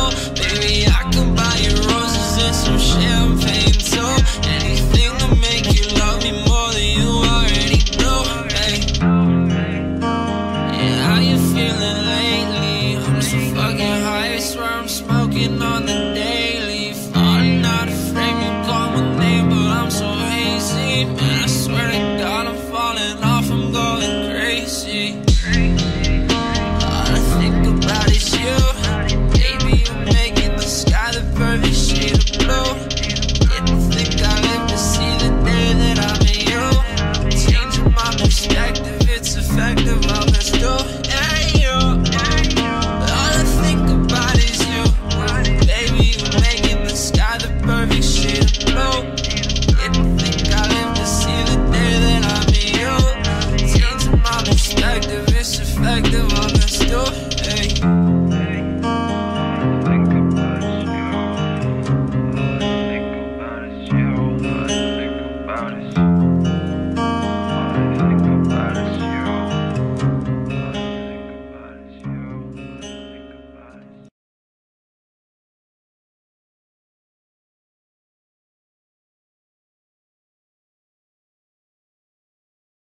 know. Baby, I can buy you roses and some champagne too. Anything to make you love me more than you already do. Hey, yeah, how you feeling lately? I'm so fucking high, I swear I'm smoking on the